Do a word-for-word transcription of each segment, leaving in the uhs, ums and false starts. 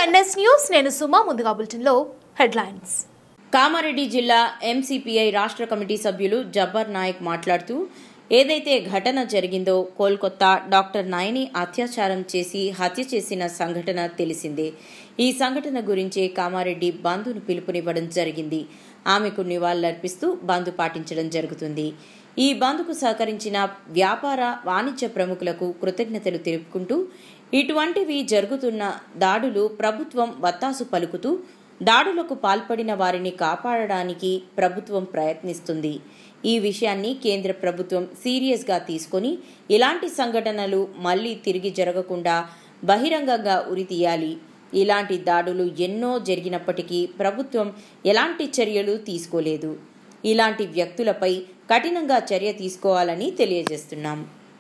NS news నేను సుమా ముందుగా బులెటిన్లో హెడ్లైన్స్. కామారెడ్డి జిల్లా ఎంసీపీఐ రాష్ట్ర కమిటీ సభ్యులు జబ్బర్ నాయక్ మాట్లాడుతూ ఏదైతే ఘటన జరిగిందో కోల్కతా డాక్టర్ నాయని అత్యాచారం చేసి హత్య చేసిన సంఘటన తెలిసిందే. ఈ సంఘటన గురించే కామారెడ్డి బంద్ను పిలుపునివ్వడం జరిగింది. ఆమెకు నివాళులర్పిస్తూ బంద్ పాటించడం జరుగుతుంది. ఈ బంద్కు సహకరించిన వ్యాపార వాణిజ్య ప్రముఖులకు కృతజ్ఞతలు తెలుపుకుంటూ ఇటువంటివి జరుగుతున్న దాడులు ప్రభుత్వం వత్తాసు పలుకుతూ దాడులకు పాల్పడిన వారిని కాపాడడానికి ప్రభుత్వం ప్రయత్నిస్తుంది. ఈ విషయాన్ని కేంద్ర ప్రభుత్వం సీరియస్గా తీసుకొని ఇలాంటి సంఘటనలు మళ్లీ తిరిగి జరగకుండా బహిరంగంగా ఉరితీయాలి. ఇలాంటి దాడులు ఎన్నో జరిగినప్పటికీ ప్రభుత్వం ఎలాంటి చర్యలు తీసుకోలేదు. ఇలాంటి వ్యక్తులపై కఠినంగా చర్య తీసుకోవాలని తెలియజేస్తున్నాం.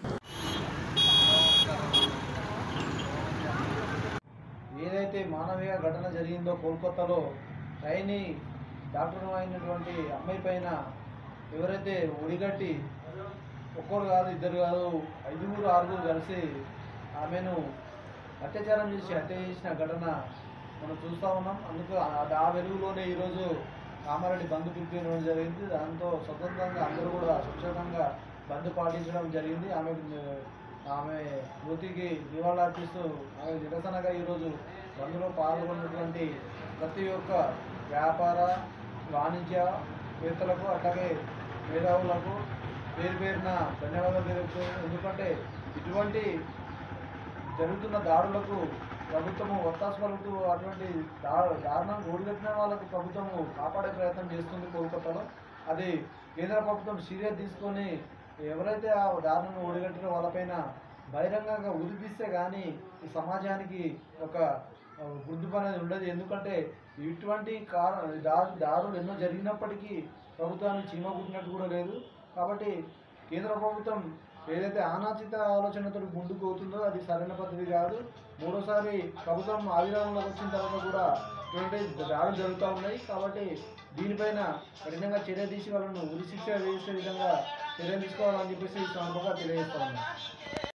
ఏదైతే మానవీయ ఘటన జరిగిందో కోల్కతాలో ట్రైని డాక్టర్ అయినటువంటి అమ్మాయి పైన ఎవరైతే ఒడిగట్టి ఒక్కరు కాదు ఇద్దరు కాదు ఐదుగురు ఆరుగురు కలిసి ఆమెను అత్యాచారం చేసి హత్య చేసిన ఘటన మనం చూస్తూ ఉన్నాం. అందుకు ఆ వెలుగులోనే ఈరోజు కామారెడ్డి బంద్ పిలిపించడం జరిగింది. దాంతో స్వతంత్రంగా అందరూ కూడా స్వచ్ఛందంగా బంద్ పాటించడం జరిగింది. ఆమె ఆమె మృతికి నివాళులర్పిస్తూ ఆమె నిరసనగా ఈరోజు బంద్లో పాల్గొన్నటువంటి ప్రతి ఒక్క వ్యాపార వాణిజ్యవేత్తలకు అట్లాగే మేధావులకు పేరు పేరున ధన్యవాదాలు తెలుపుతారు. ఎందుకంటే ఇటువంటి జరుగుతున్న దాడులకు ప్రభుత్వము ఒత్తాసు పలుకుతూ అటువంటి దా దారుణం ఓడిగట్టిన వాళ్ళకు ప్రభుత్వము కాపాడే ప్రయత్నం చేస్తుంది కోల్కతాలో. అది కేంద్ర ప్రభుత్వం సీరియస్ తీసుకొని ఎవరైతే ఆ దారుణం ఓడిగట్టిన వాళ్ళపైన బహిరంగంగా ఉరిపిస్తే కానీ ఈ సమాజానికి ఒక గుర్తింపు అనేది ఉండదు. ఎందుకంటే ఇటువంటి కార దారు దారులు ఎన్నో జరిగినప్పటికీ ప్రభుత్వాన్ని చీమగుట్టినట్టు కూడా లేదు. కాబట్టి కేంద్ర ప్రభుత్వం ఏదైతే అనాచిత ఆలోచనతో ముందుకు పోతుందో అది సరైన పద్ధతి కాదు. మూడోసారి ప్రభుత్వం ఆవిర్భావంలోకి వచ్చిన తర్వాత కూడా ఇటువంటి దాడులు జరుగుతూ ఉన్నాయి. కాబట్టి దీనిపైన కఠినంగా చర్య తీసి వాళ్ళను ఉరి శిక్ష వేసే విధంగా చర్యలు తీసుకోవాలని చెప్పేసి ఈ సందర్భంగా తెలియజేస్తా ఉన్నాం.